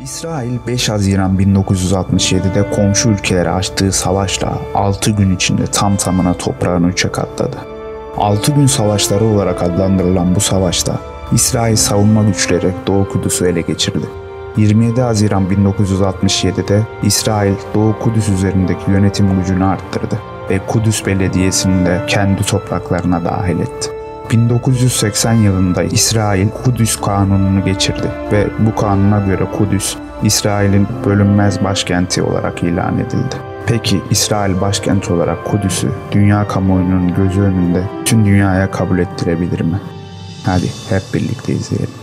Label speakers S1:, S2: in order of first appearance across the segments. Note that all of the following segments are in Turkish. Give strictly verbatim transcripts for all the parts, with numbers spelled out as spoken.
S1: İsrail beş Haziran bin dokuz yüz altmış yedi'de komşu ülkelere açtığı savaşla altı gün içinde tam tamına toprağını üçe katladı. altı gün savaşları olarak adlandırılan bu savaşta İsrail savunma güçleri Doğu Kudüs'ü ele geçirdi. yirmi yedi Haziran bin dokuz yüz altmış yedi'de İsrail Doğu Kudüs üzerindeki yönetim gücünü arttırdı ve Kudüs Belediyesi'ni de kendi topraklarına dahil etti. bin dokuz yüz seksen yılında İsrail Kudüs Kanunu'nu geçirdi ve bu kanuna göre Kudüs, İsrail'in bölünmez başkenti olarak ilan edildi. Peki İsrail başkenti olarak Kudüs'ü dünya kamuoyunun gözü önünde tüm dünyaya kabul ettirebilir mi? Hadi hep birlikte izleyelim.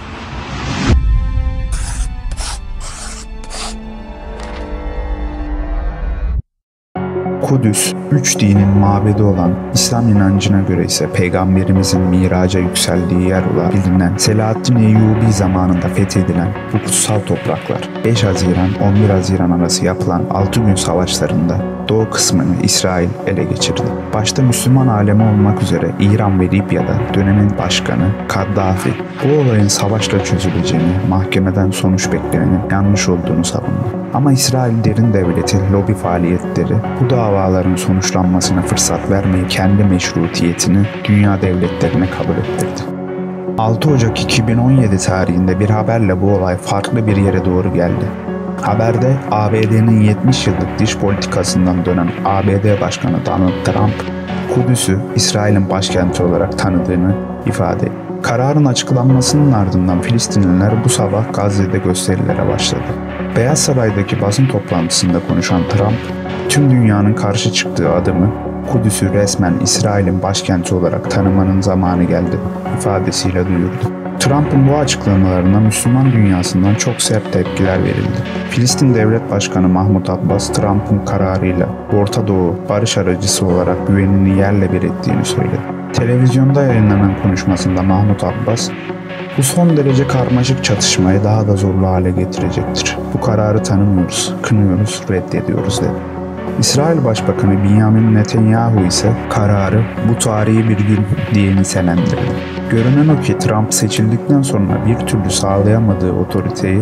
S1: Kudüs, üç dinin mabedi olan İslam inancına göre ise Peygamberimizin miraca yükseldiği yer olarak bilinen Selahaddin Eyyubi zamanında fethedilen bu kutsal topraklar beş Haziran on bir Haziran arası yapılan altı gün savaşlarında doğu kısmını İsrail ele geçirdi. Başta Müslüman alemi olmak üzere İran ve Libya'da dönemin başkanı Kaddafi bu olayın savaşla çözüleceğini, mahkemeden sonuç beklemenin yanlış olduğunu savundu. Ama İsrail derin devleti lobi faaliyetleri bu davaların sonuçlanmasına fırsat vermeyi kendi meşrutiyetini dünya devletlerine kabul ettirdi. altı Ocak iki bin on yedi tarihinde bir haberle bu olay farklı bir yere doğru geldi. Haberde A B D'nin yetmiş yıllık dış politikasından dönen A B D Başkanı Donald Trump, Kudüs'ü İsrail'in başkenti olarak tanıdığını ifade etti. Kararın açıklanmasının ardından Filistinliler bu sabah Gazze'de gösterilere başladı. Beyaz Saray'daki basın toplantısında konuşan Trump, tüm dünyanın karşı çıktığı adımı Kudüs'ü resmen İsrail'in başkenti olarak tanımanın zamanı geldi ifadesiyle duyurdu. Trump'ın bu açıklamalarına Müslüman dünyasından çok sert tepkiler verildi. Filistin Devlet Başkanı Mahmut Abbas, Trump'ın kararıyla Orta Doğu barış aracısı olarak güvenini yerle bir ettiğini söyledi. Televizyonda yayınlanan konuşmasında Mahmut Abbas, "Bu son derece karmaşık çatışmayı daha da zorlu hale getirecektir. Bu kararı tanımıyoruz, kınıyoruz, reddediyoruz" dedi. İsrail Başbakanı Benjamin Netanyahu ise kararı "bu tarihi bir gün" diye nitelendirdi. Görünen o ki Trump seçildikten sonra bir türlü sağlayamadığı otoriteyi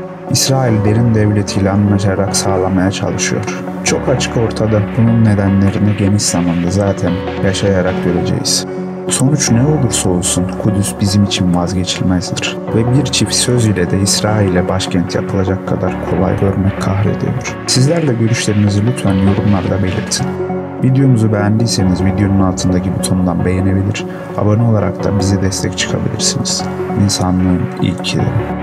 S1: İsrail derin devletiyle anlaşarak sağlamaya çalışıyor. Çok açık ortada, bunun nedenlerini geniş zamanda zaten yaşayarak göreceğiz. Sonuç ne olursa olsun Kudüs bizim için vazgeçilmezdir ve bir çift söz ile de İsrail'e başkent yapılacak kadar kolay görmek kahrediyor. Sizler de görüşlerinizi lütfen yorumlarda belirtin. Videomuzu beğendiyseniz videonun altındaki butondan beğenebilir, abone olarak da bize destek çıkabilirsiniz. İnsanlığın ilk ilkeleri.